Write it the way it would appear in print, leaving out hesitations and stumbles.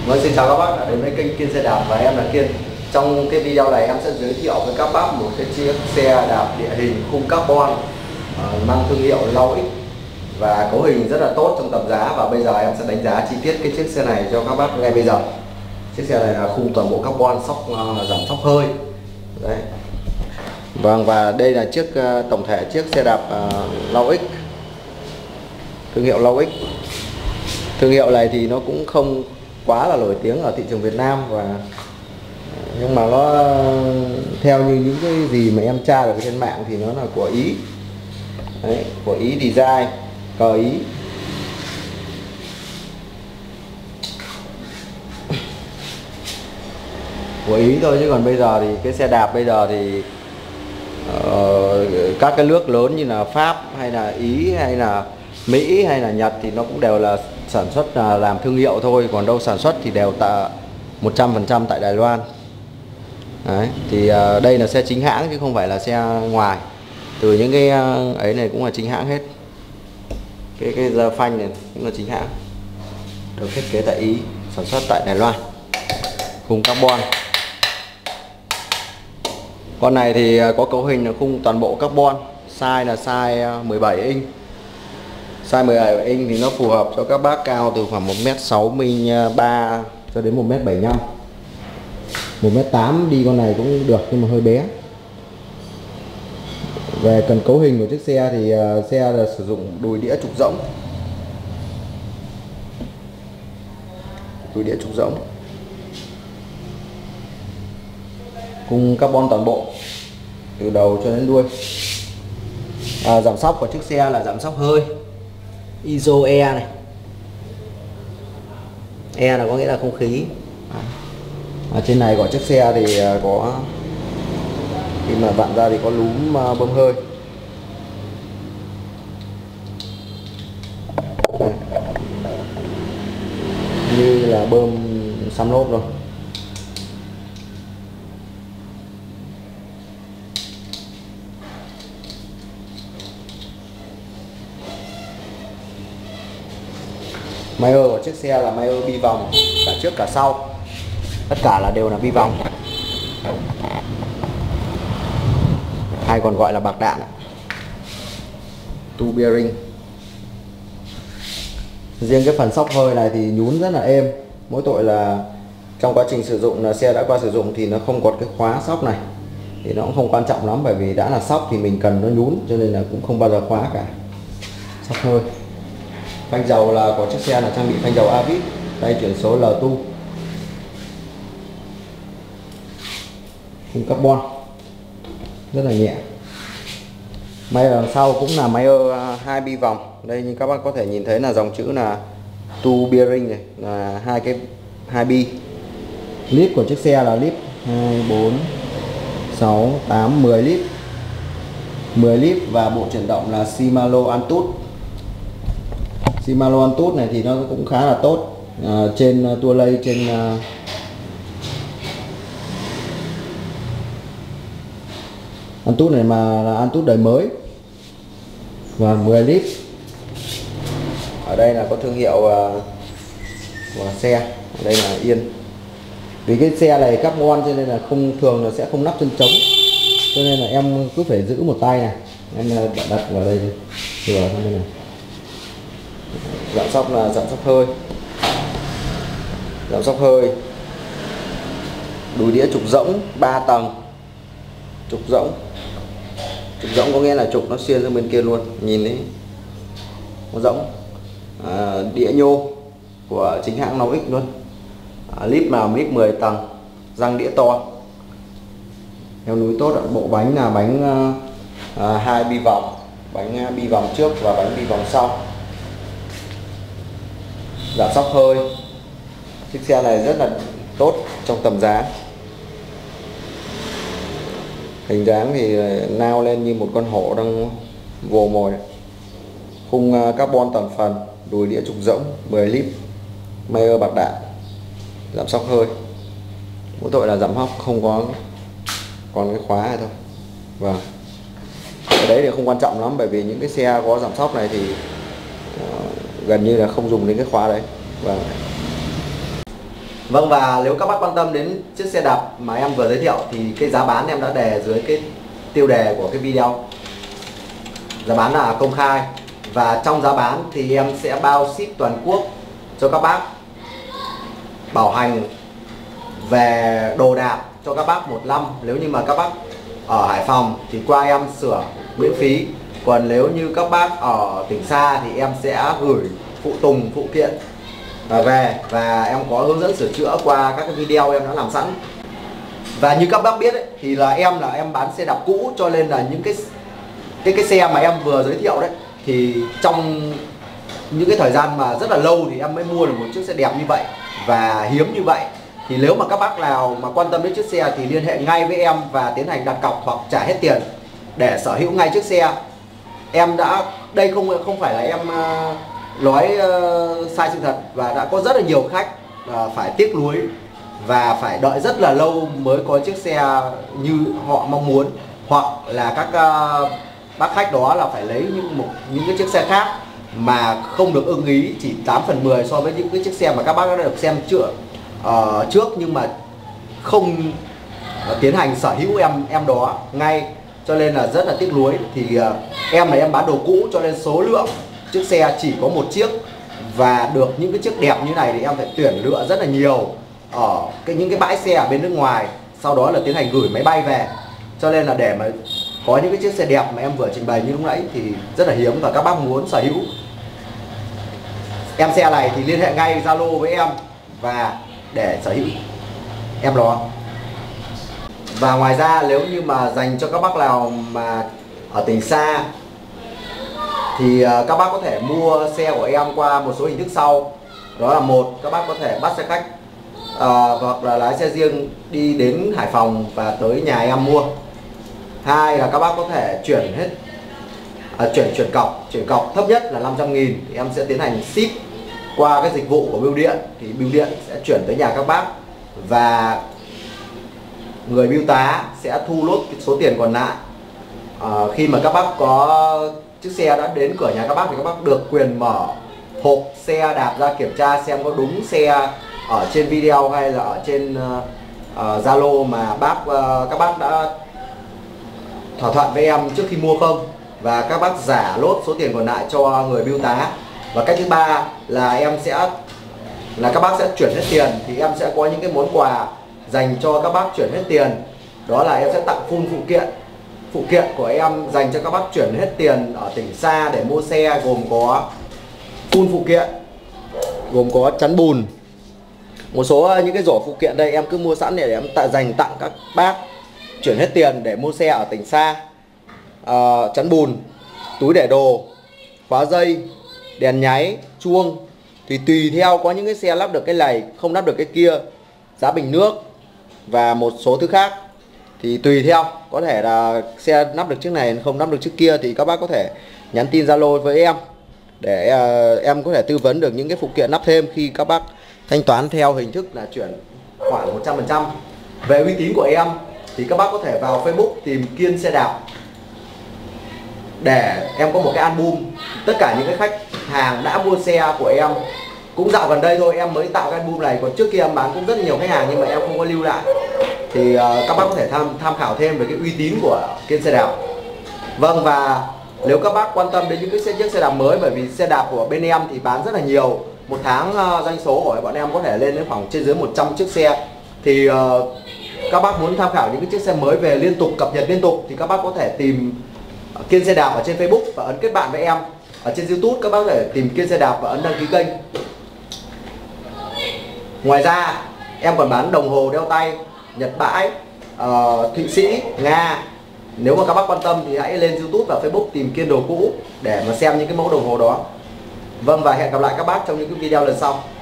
Vâng, xin chào các bác đã đến với kênh Kiên Xe Đạp và em là Kiên. Trong cái video này em sẽ giới thiệu với các bác một cái chiếc xe đạp địa hình khung carbon mang thương hiệu Lau X và cấu hình rất là tốt trong tầm giá, và bây giờ em sẽ đánh giá chi tiết cái chiếc xe này cho các bác ngay bây giờ. Chiếc xe này là khung toàn bộ carbon, sóc giảm sóc hơi. Đấy. Vâng, và đây là chiếc tổng thể chiếc xe đạp Lau X, thương hiệu Lau X. Thương hiệu này thì nó cũng không quá là nổi tiếng ở thị trường Việt Nam, nhưng mà nó theo như những cái gì mà em tra được trên mạng thì nó là của Ý. Đấy, của Ý design, cờ Ý. Của Ý thôi, chứ còn bây giờ thì cái xe đạp bây giờ thì các cái nước lớn như là Pháp hay là Ý hay là Mỹ hay là Nhật thì nó cũng đều là sản xuất làm thương hiệu thôi, còn đâu sản xuất thì đều tại 100% tại Đài Loan. Đấy, thì đây là xe chính hãng chứ không phải là xe ngoài. Từ những cái ấy này cũng là chính hãng hết. Cái giờ phanh này cũng là chính hãng, được thiết kế tại Ý, sản xuất tại Đài Loan, khung carbon. Con này thì có cấu hình là khung toàn bộ carbon, size là size 17 inch. Size 17 inch thì nó phù hợp cho các bác cao từ khoảng 1m63 cho đến 1m75. 1m8 đi con này cũng được nhưng mà hơi bé. Về cần cấu hình của chiếc xe thì xe là sử dụng đùi đĩa trục rỗng. Đùi đĩa trục rỗng. Cùng carbon toàn bộ từ đầu cho đến đuôi. Giảm sóc của chiếc xe là giảm sóc hơi ISO E này. E là có nghĩa là không khí. Ở trên này của chiếc xe thì có, khi mà vặn ra thì có núm bơm hơi. Đây. Như là bơm xăm lốp rồi. Mayer của chiếc xe là Mayer bi vòng, cả trước cả sau, tất cả là đều là bi vòng, hay còn gọi là bạc đạn, two bearing. Riêng cái phần sóc hơi này thì nhún rất là êm, mỗi tội là trong quá trình sử dụng là xe đã qua sử dụng thì nó không có cái khóa sóc này, thì nó cũng không quan trọng lắm, bởi vì đã là sóc thì mình cần nó nhún, cho nên là cũng không bao giờ khóa cả. Sóc hơi. Phanh dầu là của chiếc xe là trang bị phanh dầu Avit, tay chuyển số L2, khung carbon rất là nhẹ. Máy ở sau cũng là máy 2 bi vòng. Đây như các bác có thể nhìn thấy là dòng chữ là two bearing này, là hai bi. Lip của chiếc xe là lip 2, 4, 6, 8, 10 lip. 10 lip và bộ chuyển động là Shimano Antutu. Shimano Antutu này thì nó cũng khá là tốt. Trên tua lay, trên Antutu này mà là Antutu đời mới. Và 10 lít. Ở đây là có thương hiệu của xe. Ở đây là yên. Vì cái xe này carbon cho nên là thường là sẽ không nắp chân trống, cho nên là em cứ phải giữ một tay này, em đặt vào đây vừa thôi này. Giảm sóc là giảm sóc hơi. Giảm sóc hơi. Đùi đĩa trục rỗng 3 tầng. Trục rỗng. Trục rỗng có nghĩa là trục nó xuyên sang bên kia luôn, nhìn đấy, nó rỗng. Đĩa nhô của chính hãng Lau X luôn. Lip là lip 10 tầng, răng đĩa to, theo núi tốt. Bộ bánh là bánh 2 bi vòng, bánh bi vòng trước và bánh bi vòng sau. Giảm sóc hơi. Chiếc xe này rất là tốt trong tầm giá. Hình dáng thì nao lên như một con hổ đang vồ mồi. Khung carbon toàn phần, đùi đĩa trục rỗng, 10 lip, Mayer bạc đạn, giảm sóc hơi. Mỗi tội là giảm sóc không có còn cái khóa này thôi. Vâng. Cái đấy thì không quan trọng lắm, bởi vì những cái xe có giảm sóc này thì gần như là không dùng đến cái khóa đấy. Vâng. Vâng, và nếu các bác quan tâm đến chiếc xe đạp mà em vừa giới thiệu thì cái giá bán em đã đề dưới cái tiêu đề của cái video. Giá bán là công khai, và trong giá bán thì em sẽ bao ship toàn quốc cho các bác, bảo hành về đồ đạc cho các bác 1 năm. Nếu như mà các bác ở Hải Phòng thì qua em sửa miễn phí. Còn nếu như các bác ở tỉnh xa thì em sẽ gửi phụ tùng, phụ kiện về, và em có hướng dẫn sửa chữa qua các cái video em đã làm sẵn. Và như các bác biết ấy, thì là em bán xe đạp cũ, cho nên là những cái xe mà em vừa giới thiệu đấy thì trong những cái thời gian mà rất là lâu thì em mới mua được một chiếc xe đẹp như vậy và hiếm như vậy. Thì nếu mà các bác nào mà quan tâm đến chiếc xe thì liên hệ ngay với em và tiến hành đặt cọc hoặc trả hết tiền để sở hữu ngay chiếc xe. Em đã, đây không phải là em nói sai sự thật, và đã có rất là nhiều khách phải tiếc nuối và phải đợi rất là lâu mới có chiếc xe như họ mong muốn, hoặc là các bác khách đó là phải lấy những cái chiếc xe khác mà không được ưng ý, chỉ 8/10 so với những cái chiếc xe mà các bác đã được xem trước, nhưng mà không tiến hành sở hữu em đó ngay, cho nên là rất là tiếc nuối. Thì em bán đồ cũ, cho nên số lượng chiếc xe chỉ có 1 chiếc, và được những cái chiếc đẹp như này thì em phải tuyển lựa rất là nhiều ở những cái bãi xe ở bên nước ngoài, sau đó là tiến hành gửi máy bay về. Cho nên là để mà có những cái chiếc xe đẹp mà em vừa trình bày như lúc nãy thì rất là hiếm, và các bác muốn sở hữu em xe này thì liên hệ ngay Zalo với em và để sở hữu em đó. Và ngoài ra nếu như mà dành cho các bác nào mà ở tỉnh xa thì các bác có thể mua xe của em qua một số hình thức sau. Đó là: 1, các bác có thể bắt xe khách hoặc là lái xe riêng đi đến Hải Phòng và tới nhà em mua. 2 là các bác có thể chuyển hết chuyển cọc thấp nhất là 500.000 thì em sẽ tiến hành ship qua cái dịch vụ của bưu điện, thì bưu điện sẽ chuyển tới nhà các bác, và người bưu tá sẽ thu lốt cái số tiền còn lại. Khi mà các bác có chiếc xe đã đến cửa nhà các bác thì các bác được quyền mở hộp xe đạp ra kiểm tra xem có đúng xe ở trên video hay là ở trên Zalo mà các bác đã thỏa thuận với em trước khi mua không, và các bác giả lốt số tiền còn lại cho người bưu tá. Và cách thứ 3 là các bác sẽ chuyển hết tiền, thì em sẽ có những cái món quà dành cho các bác chuyển hết tiền. Đó là em sẽ tặng full phụ kiện của em dành cho các bác chuyển hết tiền ở tỉnh xa để mua xe, gồm có full phụ kiện, gồm có chắn bùn, một số những cái rổ phụ kiện đây em cứ mua sẵn để em dành tặng các bác chuyển hết tiền để mua xe ở tỉnh xa. Chắn bùn, túi để đồ, khóa dây, đèn nháy, chuông, thì tùy theo, có những cái xe lắp được cái này, không lắp được cái kia, giá bình nước và một số thứ khác. Thì tùy theo, có thể là xe lắp được chiếc này không lắp được chiếc kia, thì các bác có thể nhắn tin Zalo với em để em có thể tư vấn được những cái phụ kiện lắp thêm khi các bác thanh toán theo hình thức là chuyển khoản 100%. Về uy tín của em thì các bác có thể vào Facebook tìm Kiên Xe Đạp để em có một cái album tất cả những cái khách hàng đã mua xe của em. Cũng dạo gần đây thôi em mới tạo cái album này, còn trước kia em bán cũng rất nhiều khách hàng nhưng mà em không có lưu lại. Thì các bác có thể tham khảo thêm về cái uy tín của Kiên Xe Đạp. Vâng, và nếu các bác quan tâm đến những cái chiếc xe đạp mới, bởi vì xe đạp của bên em thì bán rất là nhiều, một tháng doanh số của bọn em có thể lên đến khoảng trên dưới 100 chiếc xe. Thì các bác muốn tham khảo những cái chiếc xe mới về liên tục, cập nhật liên tục, thì các bác có thể tìm Kiên Xe Đạp ở trên Facebook và ấn kết bạn với em. Ở trên YouTube các bác có thể tìm Kiên Xe Đạp và ấn đăng ký kênh. Ngoài ra em còn bán đồng hồ đeo tay Nhật bãi, Thụy Sĩ, Nga. Nếu mà các bác quan tâm thì hãy lên YouTube và Facebook tìm Kiên Đồ Cũ để mà xem những cái mẫu đồng hồ đó. Vâng, và hẹn gặp lại các bác trong những cái video lần sau.